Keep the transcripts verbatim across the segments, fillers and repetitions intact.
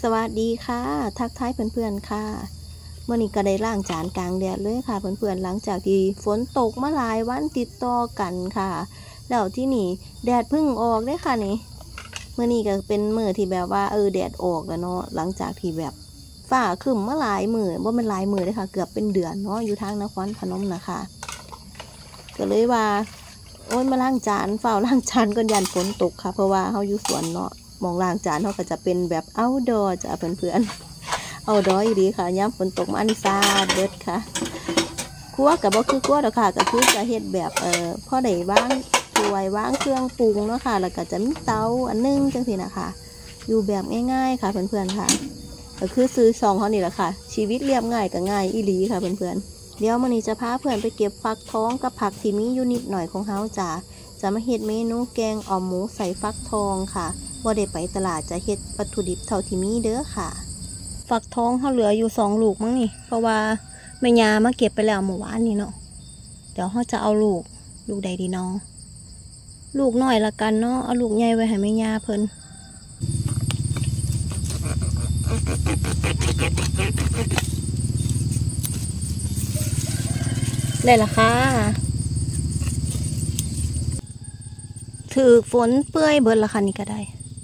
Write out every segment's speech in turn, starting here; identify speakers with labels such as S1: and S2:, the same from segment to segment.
S1: สวัสดีค่ะทักทายเพื่อนๆค่ะเมื่อนี้ก็ได้ล้างจานกลางแดดเลยค่ะเพื่อนๆหลังจากที่ฝนตกมาหลายวันติดต่อกันค่ะแล้วที่นี่แดดเพิ่งออกได้ค่ะนี่เมื่อนี้ก็เป็นมื้อที่แบบว่าเออแดดออกแล้วเนาะหลังจากที่แบบฟ้าครึ้มมาหลายมื้อว่ามันหลายมื้อเลยค่ะเกือบเป็นเดือนเนาะอยู่ทางนครพนมนะคะก็เลยว่าโอ้ยมาล้างจานเฝ้าล้างจานก่อนยันฝนตกค่ะเพราะว่าเฮาอยู่สวนเนาะมองล้างจานเขาก็จะเป็นแบบเอาท์ดอร์จ้ะเพื่อนๆเอาท์ดอร์อยู่ดีค่ะย้ำฝนตกมาอันนี้ซาเด็ดค่ะครัวกับบ่คือครัวดอกค่ะก็คือจะเฮ็ดแบบเอ่อพ่อได้ว่างถ้วยว่างเครื่องปรุงเนาะค่ะแล้วก็จะมีเตาอันนึงจังสินะคะอยู่แบบง่ายๆค่ะเพื่อนๆค่ะก็คือซื้อซองเขานี่แหละค่ะชีวิตเรียบง่ายก็ง่ายอีหลีค่ะเพื่อนๆเดี๋ยวมื้อนี้จะพาเพื่อนไปเก็บฟักทองกับผักที่มีอยู่นิดหน่อยของเฮาจ้ะจะมาเฮ็ดเมนูแกงอ่อมหมูใส่ฟักทองค่ะว่าได้ไปตลาดจะเฮ็ดวัตถุดิบเท่าที่มีเด้อค่ะฟักทองเขาเหลืออยู่สองลูกมั้งนี่เพราะว่าแม่ยามาเก็บไปแล้วเมื่อวานนี่เนาะเดี๋ยวเขาจะเอาลูกลูกใดดีเนาะลูกน้อยละกันเนาะเอาลูกใหญ่ไว้ให้แม่ยาเพิ่นได้ละค่ะถือฝนเปื้อยเบิดละค่ะนี่ก็ได้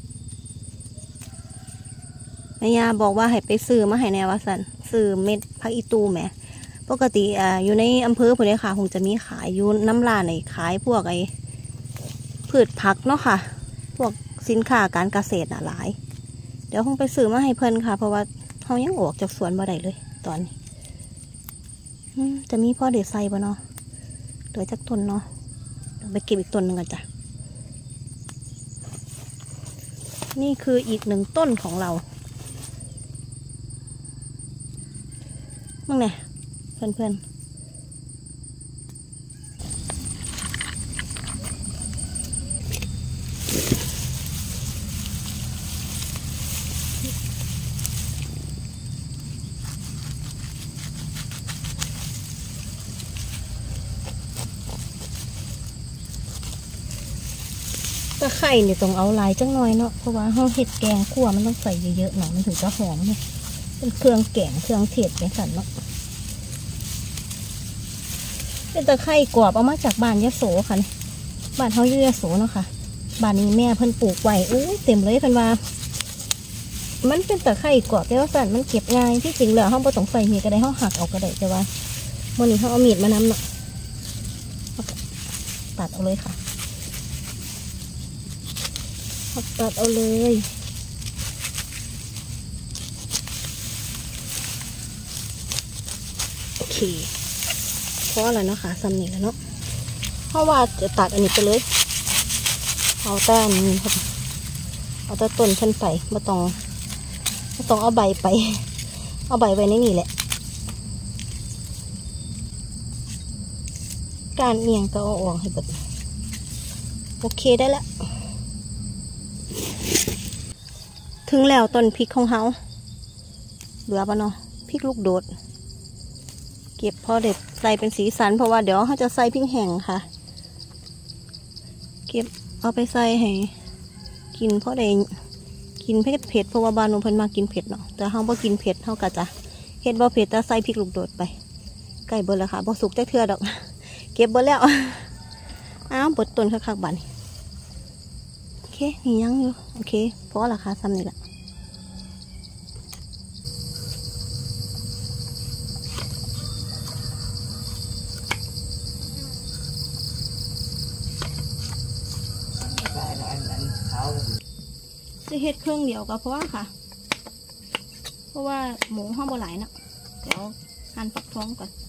S1: แม่ยาบอกว่าให้ไปซื้อมาให้แนวสันซื้อเม็ดผักอีตูแหมปกติอ่าอยู่ในอำเภอพวกนี้ค่ะคงจะมีขายอยู่น้ำร้านไหนขายพวกไอ้พืชผักเนาะค่ะพวกสินค้าการเกษตรน่ะหลายเดี๋ยวคงไปซื้อมาให้เพิ่นค่ะเพราะว่าเขายังออกจากสวนบ่ได้เลยตอนนี้จะมีพ่อเด็ดไซบ่เนาะเหลือจากต้นเนาะไปเก็บอีกต้นหนึ่งกันจ้ะนี่คืออีกหนึ่งต้นของเรามั่งเนี่ยเพื่อนๆตะไคร่เนี่ยต้องเอาลายจังหน่อยเนาะเพราะว่าห้องเห็ดแกงคั่วมันต้องใส่เยอะๆหน่อยมันถึงจะหอมเนี่ยเป็นเครื่องแกงเครื่องเทศแกงสันเนาะเป็นตะไคร่กรอบเอามาจากบ้านยะโสค่ะเนี่ยบ้านเขาอยู่ยะโสเนาะค่ะบ้านนี้แม่เพิ่นปลูกไว้อู้เต็มเลยเพิ่นว่ามันเป็นตะไคร่กรอบแต่ว่าสันมันเก็บง่ายที่จริงแล้วห้องบ่ต้องใส่มีดก็ได้ห้องหักเอาก็ได้แต่ว่าวันนี้เขาเอามีดมานำเนาะตัดเอาเลยค่ะตัดเอาเลยโอเคเพราะอะไรเนาะค่ะซ้ำนี่แล้วเนาะเพราะว่าจะตัดอันนี้ไปเลยเอาแต่นี้ครับเอาแต่ต้นขึ้นไปไม่ต้องไม่ต้องเอาใบไปเอาใบไว้ในนี่แหละการเอียงก็เอาออกให้หมดโอเคได้แล้วถึงแล้วต้นพริกของเขาเหลือปะเนาะพริกลูกโดดเก็บพอเด็ดใส่เป็นสีสันเพราะว่าเดี๋ยวเขาจะใส่พริกแห้งค่ะเก็บเอาไปใส่ให้กินเพราะเด็กินเผ็ดเผ็ดเพราะว่าบ้านหนูเพิ่นมากินเผ็ดเนาะแต่เขาบ่กินเผ็ดเขาก็จะเฮ็ดบ่เผ็ดแต่ใส่พริกลูกโดดไปใกล้เบิดแล้วค่ะบ่สุกจักเทื่อดอกเก็บเบิดแล้วอ้าวบดต้นคักๆบัดนี้โอเคนี่ยังอยู่โอเคเพราะราคาซ้ำนี่แหละจะเฮ็ดเครื่องเดียวก็เพราะว่าค่ะเพราะว่าหมูห้องบ่หลายนะเดี๋ยวหั่นฟักทองก่อน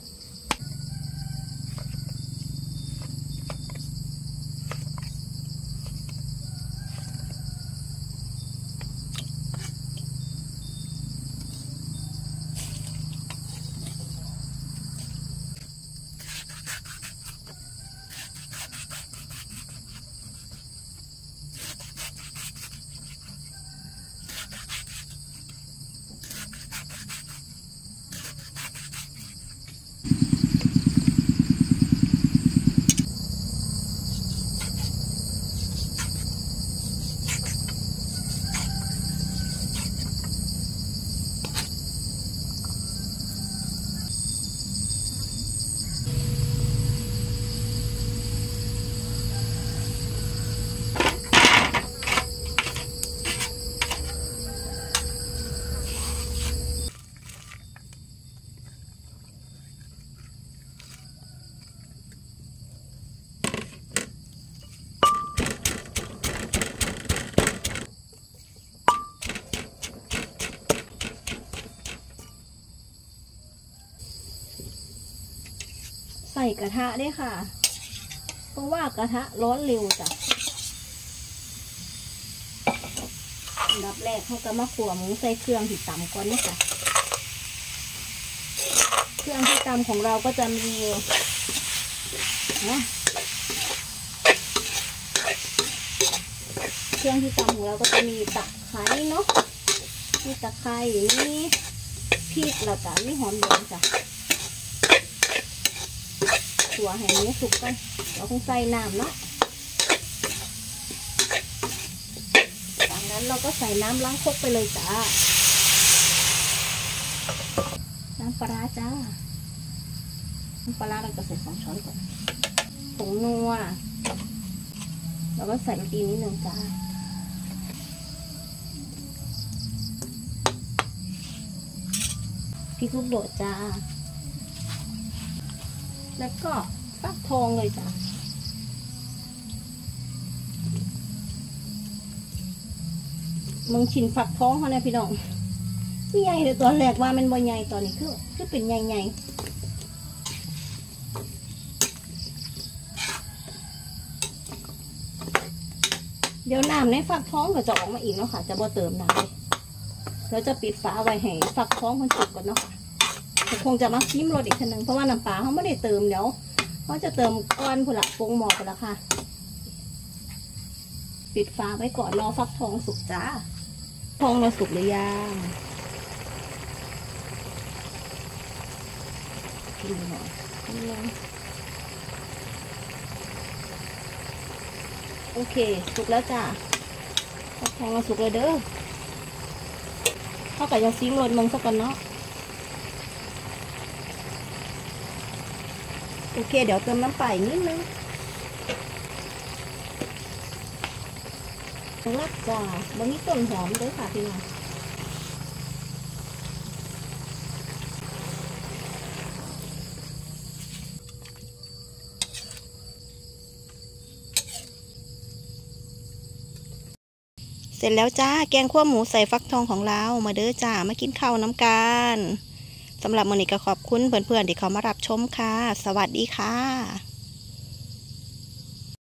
S1: ส่กระทะด้วยค่ะเพราะว่ากระทะร้อนเร็วจ้ะอันดับแรกเขาก็มาขั่วหมูใส่เครื่องที่ตำก่อนนะคะเครื่องที่ตำของเราก็จะมีนะเครื่องที่ตำของเราก็จะมีตะไคร้เนาะมีตะไคร้มีพริกแล้วก็มีหอมแดงจ้ะขั่วให้เนื้อสุกกันเราคงใส่น้ำเนาะจากนั้นเราก็ใส่น้ำล้างครกไปเลยจ้าน้ำปลาจ้าน้ำปลาเราก็ใส่สองช้อนก่อนผงนัวแล้วก็ใส่ตีนิดนึงจ้าพริกลูกโดดจ้าแล้วก็ฟักทองเลยจ้ามึงชินฝักท้องเขาเนี่ยพี่น้องไม่ใหญ่เลยตอนแรกว่ามันบ่ใหญ่ตอนนี้คือคือเป็นใหญ่ๆเดี๋ยวน้ำในฝักท้องก็จะออกมาอีกเนาะค่ะจะบ่เติมน้ำแล้วจะปิดฝาไว้ให้ฝักท้องมันสุกก่อนเนาะค่ะคงจะมาชิมรสอีกทีนึงเพราะว่าน้ำปลาเขาไม่ได้เติมเดี๋ยวเขาจะเติมก้อนผุละปรุงหม้อไปแล้วค่ะปิดฝาไว้ก่อนรอฟักทองสุกจ้าทองเราสุกหรือยังกินหน่อยโอเคสุกแล้วจ้าฟักทองเราสุกเลยเด้อเท่ากับยาซีมรสมึงสักกันเนาะโอเคเดี๋ยวเติมน้ำปลาอีกนิดนึงรับจ้าบะหมี่ต้นหอมด้วยค่ะพี่น้องเสร็จแล้วจ้าแกงคั่วหมูใส่ฟักทองของเรามาเด้อจ้ามากินข้าวน้ำกันสำหรับมื้อนี้ก็ขอบคุณเพื่อนๆที่เขามารับชมค่ะสวัสดีค่ะ